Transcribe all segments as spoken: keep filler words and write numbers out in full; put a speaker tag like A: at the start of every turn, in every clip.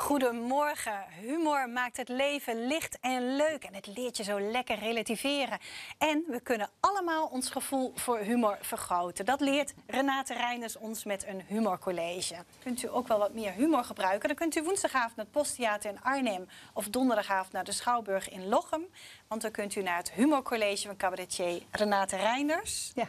A: Goedemorgen. Humor maakt het leven licht en leuk. En het leert je zo lekker relativeren. En we kunnen allemaal ons gevoel voor humor vergroten. Dat leert Renate Reinders ons met een humorcollege. Kunt u ook wel wat meer humor gebruiken? Dan kunt u woensdagavond naar het Posttheater in Arnhem. Of donderdagavond naar de Schouwburg in Lochem. Want dan kunt u naar het humorcollege van cabaretier Renate Reinders.
B: Ja.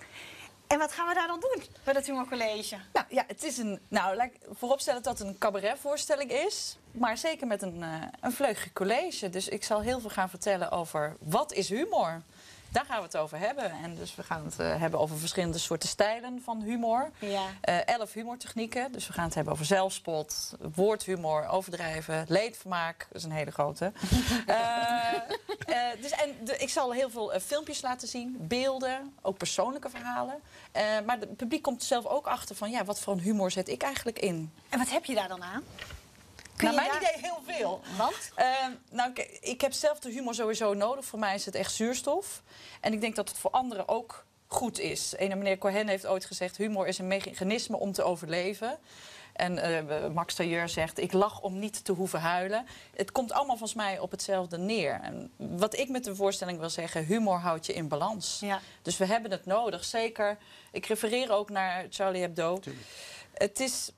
A: En wat gaan we daar dan doen bij dat humorcollege?
B: Nou ja, het is een. Nou, laat ik vooropstellen dat het een cabaretvoorstelling is. Maar zeker met een, uh, een vleugje college. Dus ik zal heel veel gaan vertellen over wat is humor. Daar gaan we het over hebben. En dus we gaan het uh, hebben over verschillende soorten stijlen van humor.
A: Ja.
B: Uh, elf humortechnieken. Dus we gaan het hebben over zelfspot, woordhumor, overdrijven, leedvermaak. Dat is een hele grote. uh, uh, dus, en de, ik zal heel veel uh, filmpjes laten zien, beelden, ook persoonlijke verhalen. Uh, maar het publiek komt er zelf ook achter van, ja, wat voor een humor zet ik eigenlijk in?
A: En wat heb je daar dan aan? Kun
B: Naar
A: je
B: mijn
A: daar...
B: idee heel veel.
A: Want?
B: Uh, nou, ik, ik heb zelf de humor sowieso nodig. Voor mij is het echt zuurstof. En ik denk dat het voor anderen ook goed is. Een meneer Cohen heeft ooit gezegd, humor is een mechanisme om te overleven. En uh, Max Tailleur zegt, ik lach om niet te hoeven huilen. Het komt allemaal volgens mij op hetzelfde neer. En wat ik met de voorstelling wil zeggen, humor houdt je in balans.
A: Ja.
B: Dus we hebben het nodig, zeker. Ik refereer ook naar Charlie Hebdo.
C: Tuurlijk.
B: Het is...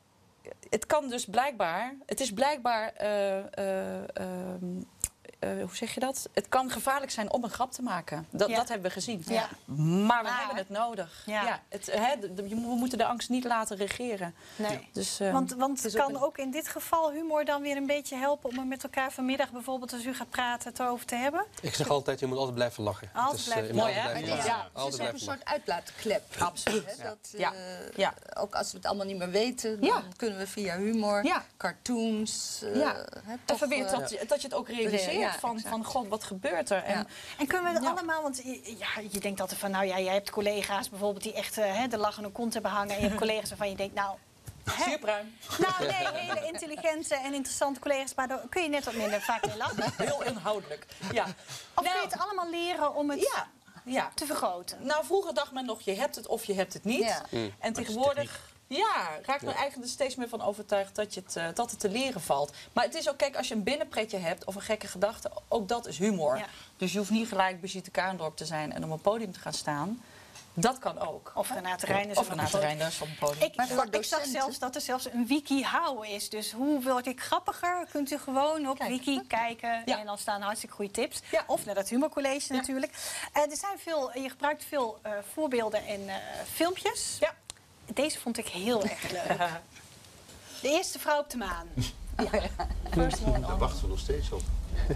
B: Het kan dus blijkbaar, het is blijkbaar, uh, uh, uh, uh, hoe zeg je dat? Het kan gevaarlijk zijn om een grap te maken. Dat,
A: Ja.
B: dat hebben we gezien.
A: Ja.
B: Maar we
A: Maar-
B: hebben het nodig.
A: Ja.
B: Ja, het, hè, de- de- we moeten de angst niet laten regeren.
A: Nee.
B: Dus, uh,
A: Want, want
B: het is
A: kan
B: ook
A: ook in dit geval humor dan weer een beetje helpen om er met elkaar vanmiddag bijvoorbeeld als u gaat praten het over te hebben?
C: Ik zeg altijd, je moet altijd blijven lachen.
A: Altijd
C: Het is,
A: blijven
C: eh, je moet
B: lachen.
C: altijd
B: Mooi, hè?
C: blijven
B: Ja,
C: lachen.
B: het is
C: Altijd
D: Het is ook een
C: blijven
D: soort uitlaatklep.
B: Absoluut.
D: Hè? Dat,
B: Ja.
D: eh,
B: Ja.
D: Ook als we het allemaal niet meer weten, dan
B: Ja.
D: kunnen we via humor,
B: Ja.
D: cartoons... eh,
B: Ja.
D: hè, toch,
B: Even weer
D: eh,
B: dat, je- dat je het ook realiseert
D: Ja,
B: van,
D: exact.
B: van, god, wat gebeurt er? En,
D: Ja.
A: En kunnen we het
B: Ja.
A: allemaal, want je- ja, je denkt altijd van, nou ja, jij hebt collega's bijvoorbeeld die echt eh, hè, de lachende kont hebben hangen. En je hebt collega's waarvan je denkt, nou... hè?
B: Zuurpruim.
A: Nou nee, hele intelligente en interessante collega's, maar daar kun je net wat minder vaak mee lachen.
B: Heel inhoudelijk. Ja.
A: Of kun
B: Nou,
A: je het allemaal leren om het
B: ja. Ja.
A: te vergroten?
B: Nou, vroeger dacht men nog, je hebt het of je hebt het niet.
D: Ja.
C: Mm.
B: En tegenwoordig ja, raakt men eigenlijk er steeds meer van overtuigd dat, je het, eh, dat het te leren valt. Maar het is ook, kijk, als je een binnenpretje hebt of een gekke gedachte, ook dat is humor.
A: Ja.
B: Dus je hoeft niet gelijk Brigitte Kaandorp te zijn en op een podium te gaan staan. Dat kan ook.
A: Of Renate Reinders.
B: Of Renate Reinders op een podium.
A: Ik,
D: Maar voor
A: ik zag
D: docenten?
A: zelfs dat er zelfs een wiki houden is. Dus hoe word ik grappiger? Kunt u gewoon op
D: Kijk.
A: wiki kijken.
B: Ja.
A: En dan staan hartstikke goede tips.
B: Ja.
A: Of naar dat humorcollege natuurlijk. Eh, er zijn veel, je gebruikt veel eh, voorbeelden en eh, filmpjes.
B: Ja.
A: Deze vond ik heel erg leuk. De eerste vrouw op de maan. First one
E: Daar
A: on.
E: wachten we nog steeds op.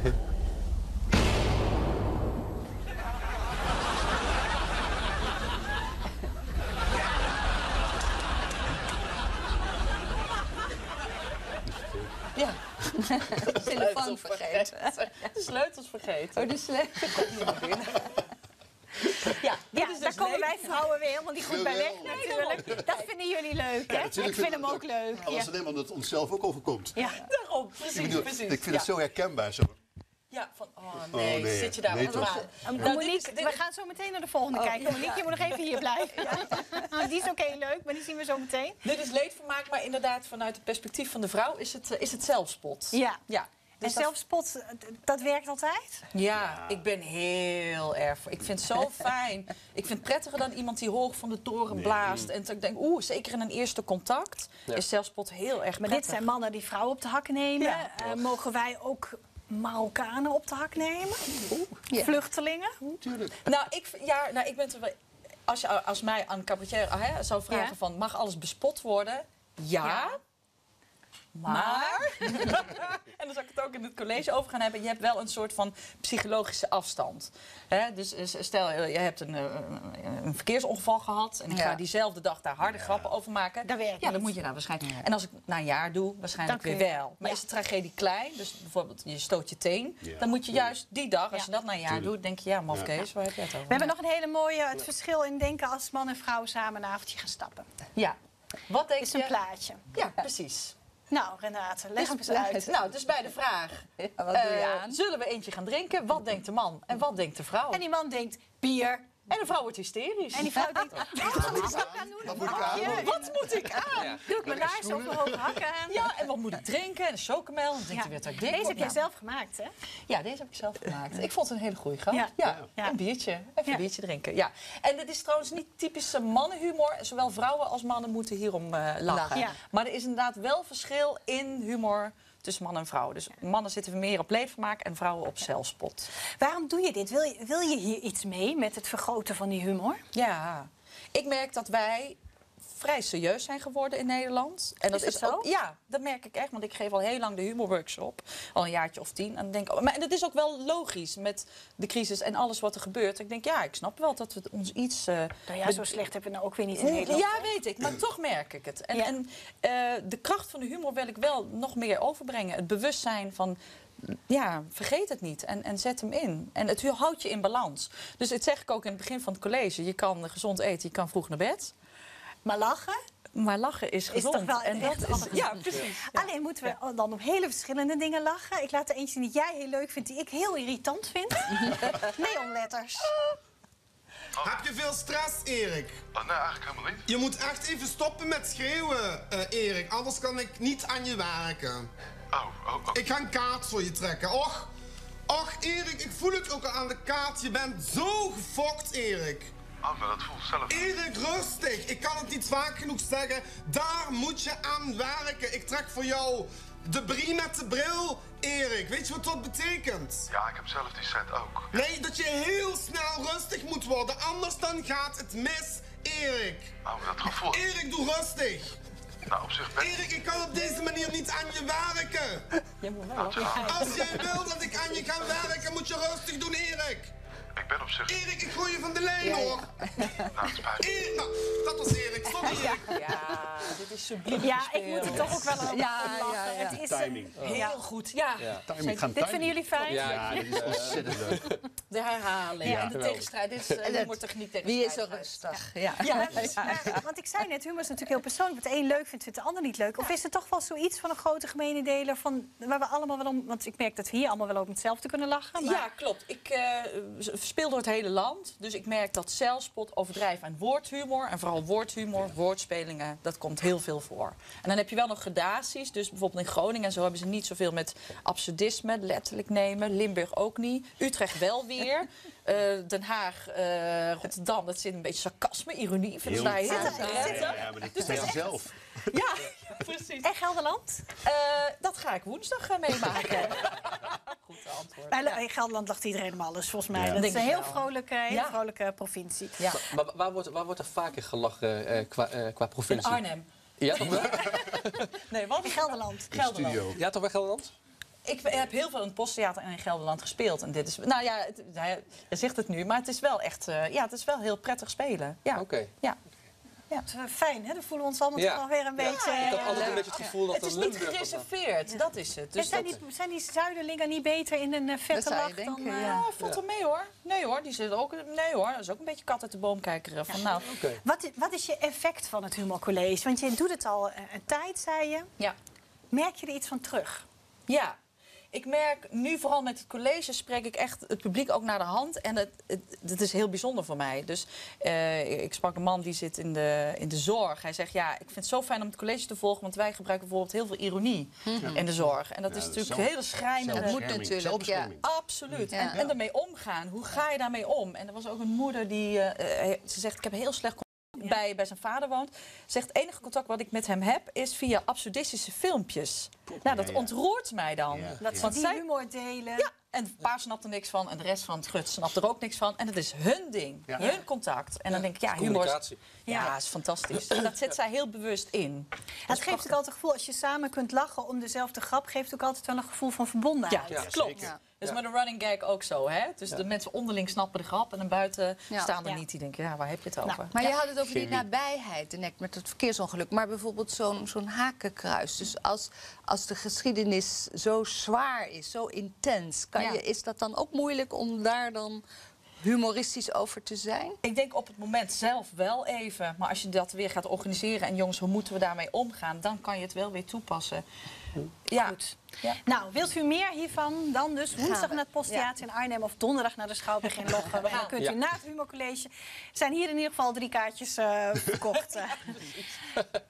B: Ja.
D: telefoon vergeten.
B: De sleutels vergeten.
D: Oh, de sleutel komt niet meer binnen.
B: Ja, dit
A: Ja,
B: is
A: daar
B: dus
A: komen
B: leuk.
A: wij vrouwen weer helemaal niet goed bij weg
E: Geweldig.
A: natuurlijk. Dat vinden jullie leuk, hè?
E: natuurlijk
A: Ik vind hem
E: vinden we
A: ook
E: het
A: leuk.
E: Alles
A: Ja.
E: alleen maar dat het onszelf ook overkomt.
A: Ja.
B: Daarom,
E: Ik,
B: precies,
E: bedoel,
B: precies.
E: ik vind
B: ja.
E: het zo herkenbaar. Zo.
B: Ja, van, oh nee,
E: nee,
B: zit je daar
E: nee,
B: op de
E: toch?
B: maan.
A: Uh,
B: Nou, dit
A: Monique,
B: is- dit
A: we
B: is-
A: gaan zo meteen naar de volgende
D: Oh,
A: kijken.
D: ja.
A: Monique, je moet nog even hier blijven. Die is ook heel leuk, maar die zien we zo meteen.
B: Dit is leedvermaak, maar inderdaad vanuit het perspectief van de vrouw is het, eh, is het zelfspot.
A: Ja.
B: Ja.
A: En
B: Dus dat-
A: zelfspot, eh, d- dat werkt altijd?
B: Ja, ik ben heel erg voor. Ik vind het zo fijn. Ik vind het prettiger dan iemand die hoog van de toren blaast. En dat ik denk, oeh, zeker in een eerste contact
C: Ja.
B: is zelfspot heel erg
A: Maar
B: prettig.
A: dit zijn mannen die vrouwen op de hak nemen.
B: Ja.
A: Eh, mogen wij ook Marokkanen op de hak nemen?
D: Ja.
A: Vluchtelingen?
E: Tuurlijk.
B: Nou, ik, v- ja, nou, ik ben er wel... Als je als mij aan cabaretier hè, zou vragen
A: Ja.
B: van, mag alles bespot worden? Ja.
A: Ja.
B: Maar... en dan zou ik het ook in het college over gaan hebben. Je hebt wel een soort van psychologische afstand. Hè? Dus eh, stel, eh, je hebt een, eh, een verkeersongeval gehad. En ik
D: Ja.
B: ga diezelfde dag daar harde grappen over maken.
A: Dat werkt
B: Ja, dan
A: niet.
B: moet je daar waarschijnlijk... En als ik na een jaar doe, waarschijnlijk
A: Dan kun
B: weer
A: je-
B: wel. Maar
A: ja.
B: is de tragedie klein, dus bijvoorbeeld je stoot je teen...
E: Ja.
B: dan moet je juist die dag, als
A: Ja.
B: je dat na een jaar
E: Tuurlijk.
B: doet... denk je, ja, maf
E: Ja.
B: Kees, waar heb je het over?
A: We hebben nog een hele mooie, het verschil in denken als man en vrouw samen een avondje gaan stappen.
B: Ja. Wat denk
A: Dit is
B: je?
A: een plaatje.
B: Ja, precies.
A: Nou, Renate, leg hem eens
D: plaatje.
A: uit.
B: Nou, dus bij de vraag...
D: Ja, wat doe je
B: eh,
D: aan?
B: zullen we eentje gaan drinken? Wat denkt de man en wat denkt de vrouw?
A: En die man denkt, bier.
B: En de vrouw wordt hysterisch.
A: En die vrouw denkt, wat moet ik aan doen?
E: Wat moet ik aan?
B: Wat moet ik aan?
C: Ja.
A: Doe ik mijn laarzen of mijn hoge hakken aan?
B: Ja, en wat moet ik drinken? En chocomel. Dan denkt
A: Ja.
B: hij weer dat ik dik
A: Deze
B: word.
A: heb jij
B: Nou,
A: zelf gemaakt, hè?
B: Ja, deze heb ik zelf gemaakt. Ik vond het een hele goede grap.
A: Ja.
B: Ja.
A: Ja.
B: Een biertje. Even
A: Ja.
B: een biertje drinken. Ja. En het is trouwens niet typische mannenhumor. Zowel vrouwen als mannen moeten hierom uh, lachen.
A: Ja.
B: Maar er is inderdaad wel verschil in humor tussen man en vrouw. Dus mannen zitten meer op leedvermaak en vrouwen op zelfspot.
A: Waarom doe je dit? Wil je, wil je hier iets mee met het vergroten van die humor?
B: Ja, ik merk dat wij vrij serieus zijn geworden in Nederland. En dat
A: Is dat zo?
B: Ook, ja, dat merk ik echt. Want ik geef al heel lang de humorworkshop. Al een jaartje of tien. En, dan denk ik, maar, en dat is ook wel logisch met de crisis en alles wat er gebeurt. Ik denk, ja, ik snap wel dat we ons iets... Uh,
A: Nou ja, zo slecht hebben we nou ook weer niet in Nederland.
B: Ja, weet ik. Maar toch merk ik het. En,
A: Ja.
B: en uh, de kracht van de humor wil ik wel nog meer overbrengen. Het bewustzijn van... Ja, vergeet het niet en, en zet hem in. En het houdt je in balans. Dus dat zeg ik ook in het begin van het college. Je kan gezond eten, je kan vroeg naar bed.
A: Maar lachen?
B: Maar lachen is gezond.
A: toch wel
B: en
A: echt
B: dat is,
A: anders.
B: ja, precies. Ja.
A: Alleen moeten we dan op hele verschillende dingen lachen. Ik laat er eentje zien die jij heel leuk vindt, die ik heel irritant vind. Neonletters.
F: Heb je veel stress, Erik?
G: Oh, nee, eigenlijk helemaal niet.
F: Je moet echt even stoppen met schreeuwen, uh, Erik. Anders kan ik niet aan je werken.
G: Oh, oh, oh.
F: Ik ga een kaart voor je trekken. Och, och, Erik, ik voel het ook al aan de kaart. Je bent zo gefokt, Erik.
G: Oh, maar dat voelt zelf.
F: Erik, rustig. Ik kan het niet vaak genoeg zeggen. Daar moet je aan werken. Ik trek voor jou de brie met de bril, Erik. Weet je wat dat betekent?
G: Ja, ik heb zelf die set ook.
F: Nee, dat je heel snel rustig moet worden. Anders dan gaat het mis, Erik.
G: Oh, maar dat gevoel.
F: Erik, doe rustig.
G: Nou, op zich ben
F: Erik, ik kan op deze manier niet aan je werken.
G: nou,
F: Als jij wil dat ik aan je kan werken, moet je rustig doen, Erik.
G: ik ben op zich...
F: Erik, ik gooi je van de lijn, hoor.
G: Nou, het spijt me.
F: Erik, nou, dat was Erik. Sorry, Erik.
B: Ja, dit is subliem
A: Ja, ik moet er toch ook wel om
D: Ja,
A: lachen.
D: ja, ja.
A: Het is een-
E: Timing.
B: heel goed. Ja,
E: Timing, gaan
A: Dit vinden jullie fijn?
E: Ja, dit is ontzettend leuk.
B: de herhaling
A: Ja.
B: en de tegenstrijd. Dit is uh, humortechniek tegen
D: Wie is zo
B: strijd.
D: rustig? Ja.
A: Ja, maar- maar- want ik zei net, humor is natuurlijk heel persoonlijk. Wat de een leuk vindt, vindt de ander niet leuk. Of is er toch wel zoiets van een grote gemene deler van, waar we allemaal wel om... Want ik merk dat we hier allemaal wel om hetzelfde kunnen lachen. Maar
B: Ja, klopt. Ik uh, speel door het hele land. Dus ik merk dat zelfspot, overdrijven en woordhumor... en vooral woordhumor, woordspelingen, dat komt heel veel voor. En dan heb je wel nog gradaties. Dus bijvoorbeeld in Groningen en zo hebben ze niet zoveel met absurdisme, letterlijk nemen. Limburg ook niet. Utrecht wel weer. Uh, Den Haag, uh, Rotterdam, dat zit een beetje sarcasme, ironie. Vinden ze daar heel
A: Zit er-
B: prettig.
A: zit
E: Ja, maar dit is zelf.
B: Ja, precies.
A: En Gelderland?
B: Uh, dat ga ik woensdag uh, meemaken. Goed antwoord.
A: Bij
B: Ja.
A: in Gelderland lacht iedereen om alles, volgens mij.
E: Ja.
A: Dat is
B: Denk
A: een
B: ik
A: heel
B: wel.
A: vrolijke, heel
B: Ja.
A: vrolijke provincie.
B: Ja.
C: Maar waar wordt, waar wordt er vaker gelachen eh, qua, eh, qua
B: In
C: provincie?
B: Arnhem.
C: Ja, toch wel?
B: Nee, wat?
A: In Gelderland.
B: Gelderland.
E: Studio.
C: Ja, toch bij Gelderland?
B: Ik heb heel veel in het Posttheater en in Gelderland gespeeld. En dit is, nou ja, het, hij, hij zegt het nu, maar het is wel echt, uh, ja, het is wel heel prettig spelen. Ja.
C: Oké.
B: Ja.
A: Dat is, uh, fijn, hè? Dan voelen we ons allemaal
C: Ja.
A: toch wel weer een beetje...
C: Ik had
A: uh,
C: altijd een beetje het gevoel dat
B: Het is
C: er
B: niet
C: Limburg was.
B: gereserveerd, dat is het.
A: en
B: Dus
A: zijn,
B: dat,
A: die, zijn die Zuiderlingen niet beter in een uh, vette
D: zou je
A: lach
D: denken,
A: dan... uh,
D: ja.
B: ja, valt er mee hoor. Nee hoor, die zit ook, nee hoor, dat is ook een beetje kat uit de boom kijkeren. Van, nou,
C: Oké.
A: Wat, is, wat is je effect van het humorcollege? Want je doet het al uh, een tijd, zei je.
B: ja.
A: Merk je er iets van terug?
B: Ja, ik merk nu vooral met het college spreek ik echt het publiek ook naar de hand. En het, het, het is heel bijzonder voor mij. Dus uh, ik sprak een man die zit in de, in de zorg. Hij zegt, ja, ik vind het zo fijn om het college te volgen... want wij gebruiken bijvoorbeeld heel veel ironie
D: Mhm.
B: in de zorg. En dat
E: Ja,
B: is
E: dat
B: natuurlijk
E: is
B: hele schrijnende...
D: Dat moet
E: Zelfbescherming.
D: natuurlijk,
E: Zelfbescherming.
B: Absoluut.
D: Ja.
B: En, en daarmee omgaan. Hoe ga je daarmee om? En er was ook een moeder die... Uh, uh, ze zegt, ik heb heel slecht contact
A: Ja.
B: bij, bij zijn vader woont. Zegt, het enige contact wat ik met hem heb... is via absurdistische filmpjes. Nou, dat
E: Ja, ja.
B: ontroert mij dan.
E: Ja.
A: Dat ze
B: Want
A: die
B: zij-
A: humor delen.
B: Ja, en een paar snapt er niks van en de rest van het gut snapt er ook niks van. En het is hun ding,
E: Ja.
B: hun contact. En dan denk ik, ja, humor is,
C: Communicatie.
B: ja,
A: Ja.
B: is fantastisch. En dat zet zij heel bewust in.
A: Het geeft ook altijd het gevoel, als je samen kunt lachen om dezelfde grap... geeft ook altijd wel een gevoel van verbondenheid.
B: Ja,
C: Ja,
B: klopt.
C: zeker.
D: Ja.
B: Dat is met een running gag ook zo, hè? Dus de mensen onderling snappen de grap en dan buiten
D: Ja.
B: staan er
A: Ja.
B: niet. Die denken, ja, waar heb je het over?
D: Maar je had het over die
E: Chemie.
D: nabijheid, net met het verkeersongeluk. Maar bijvoorbeeld zo'n zo'n hakenkruis. Dus als, als de geschiedenis zo zwaar is, zo intens... Kan
B: Ja.
D: je, is dat dan ook moeilijk om daar dan humoristisch over te zijn?
B: Ik denk op het moment zelf wel even. Maar als je dat weer gaat organiseren en jongens, hoe moeten we daarmee omgaan? Dan kan je het wel weer toepassen. Ja.
A: Goed.
B: Ja.
A: Nou, wilt u meer hiervan? Dan dus woensdag
D: Gaan we.
A: naar het Posttheater in Arnhem of donderdag naar de Schouwburg in Lochem. En dan kunt u
C: Ja.
A: na het humorcollege. Er zijn hier in ieder geval drie kaartjes uh, verkocht.